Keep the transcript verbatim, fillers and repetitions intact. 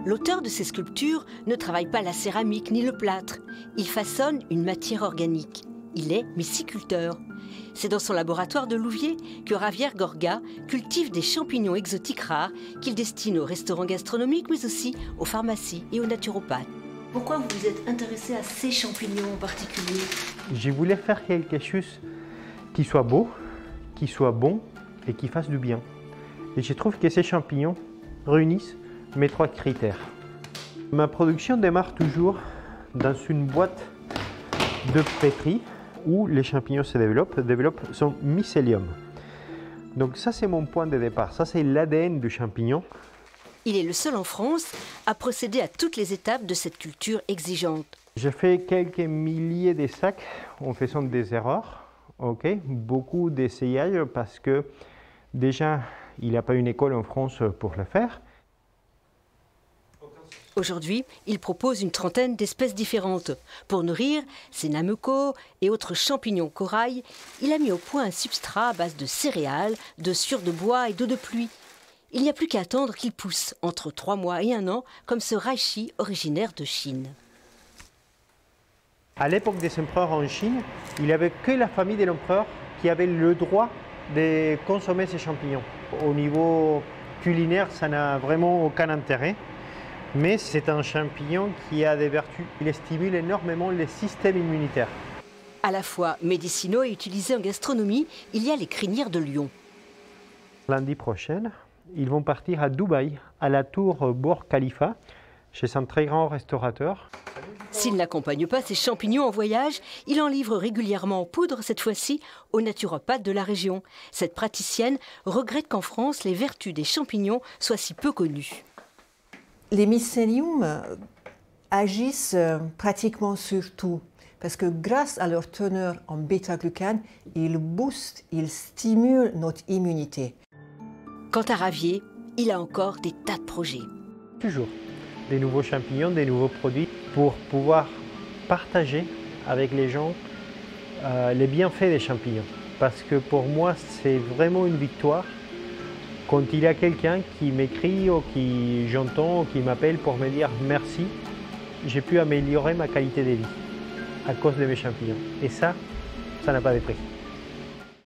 L'auteur de ces sculptures ne travaille pas la céramique ni le plâtre. Il façonne une matière organique. Il est myciculteur. C'est dans son laboratoire de Louviers que Javier Gorga cultive des champignons exotiques rares qu'il destine aux restaurants gastronomiques, mais aussi aux pharmacies et aux naturopathes. Pourquoi vous vous êtes intéressé à ces champignons en particulier? Je voulais faire quelque chose qui soit beau, qui soit bon et qui fasse du bien. Et je trouve que ces champignons réunissent mes trois critères. Ma production démarre toujours dans une boîte de pétri où les champignons se développent, développent son mycélium. Donc ça, c'est mon point de départ. Ça, c'est l'A D N du champignon. Il est le seul en France à procéder à toutes les étapes de cette culture exigeante. J'ai fait quelques milliers de sacs en faisant des erreurs, okay? Beaucoup d'essayages parce que déjà, il n'y a pas une école en France pour le faire. Aujourd'hui, il propose une trentaine d'espèces différentes. Pour nourrir ses namekos et autres champignons corail, il a mis au point un substrat à base de céréales, de sciure de bois et d'eau de pluie. Il n'y a plus qu'à attendre qu'il pousse entre trois mois et un an, comme ce reishi originaire de Chine. À l'époque des empereurs en Chine, il n'y avait que la famille de l'empereur qui avait le droit de consommer ces champignons. Au niveau culinaire, ça n'a vraiment aucun intérêt. Mais c'est un champignon qui a des vertus. Il stimule énormément le système immunitaire. À la fois médicinaux et utilisés en gastronomie, il y a les crinières de lion. Lundi prochain, ils vont partir à Dubaï, à la tour Burj Khalifa, chez un très grand restaurateur. S'il n'accompagne pas ses champignons en voyage, il en livre régulièrement en poudre, cette fois-ci aux naturopathes de la région. Cette praticienne regrette qu'en France, les vertus des champignons soient si peu connues. Les mycéliums agissent pratiquement sur tout, parce que grâce à leur teneur en bêta-glucane, ils boostent, ils stimulent notre immunité. Quant à Javier, il a encore des tas de projets. Toujours des nouveaux champignons, des nouveaux produits pour pouvoir partager avec les gens euh, les bienfaits des champignons. Parce que pour moi, c'est vraiment une victoire quand il y a quelqu'un qui m'écrit ou qui j'entends ou qui m'appelle pour me dire merci, j'ai pu améliorer ma qualité de vie à cause de mes champignons. Et ça, ça n'a pas de prix.